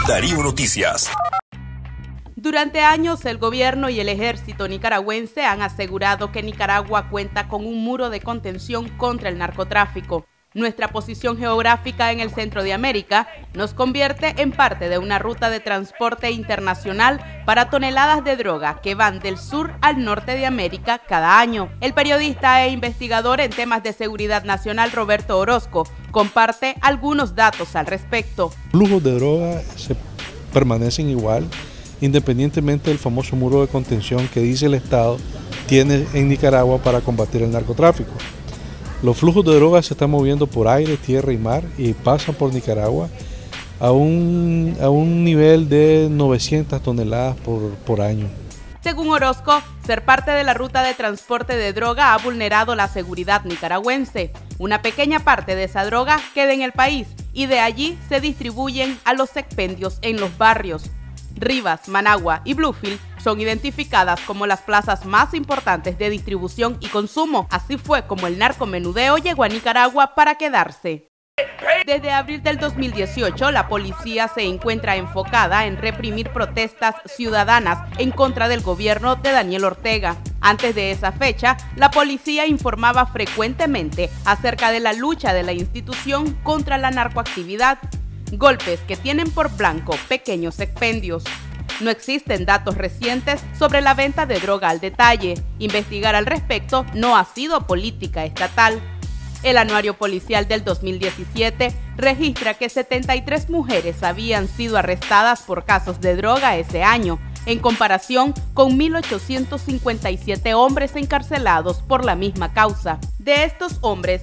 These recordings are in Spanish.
Darío Noticias. Durante años, el gobierno y el ejército nicaragüense han asegurado que Nicaragua cuenta con un muro de contención contra el narcotráfico. Nuestra posición geográfica en el centro de América nos convierte en parte de una ruta de transporte internacional para toneladas de droga que van del sur al norte de América cada año. El periodista e investigador en temas de seguridad nacional Roberto Orozco comparte algunos datos al respecto. Flujos de droga permanecen igual, independientemente del famoso muro de contención que dice el Estado tiene en Nicaragua para combatir el narcotráfico. Los flujos de drogas se están moviendo por aire, tierra y mar y pasan por Nicaragua a un nivel de 900 toneladas por año. Según Orozco, ser parte de la ruta de transporte de droga ha vulnerado la seguridad nicaragüense. Una pequeña parte de esa droga queda en el país y de allí se distribuyen a los expendios en los barrios. Rivas, Managua y Bluefield son identificadas como las plazas más importantes de distribución y consumo. Así fue como el narcomenudeo llegó a Nicaragua para quedarse. Desde abril del 2018, la policía se encuentra enfocada en reprimir protestas ciudadanas en contra del gobierno de Daniel Ortega. Antes de esa fecha, la policía informaba frecuentemente acerca de la lucha de la institución contra la narcoactividad. Golpes que tienen por blanco pequeños expendios. No existen datos recientes sobre la venta de droga al detalle. Investigar al respecto no ha sido política estatal. El anuario policial del 2017 registra que 73 mujeres habían sido arrestadas por casos de droga ese año, en comparación con 1.857 hombres encarcelados por la misma causa. De estos hombres,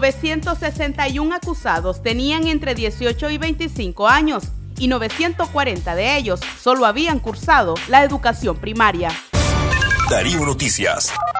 961 acusados tenían entre 18 y 25 años y 940 de ellos solo habían cursado la educación primaria. Darío Noticias.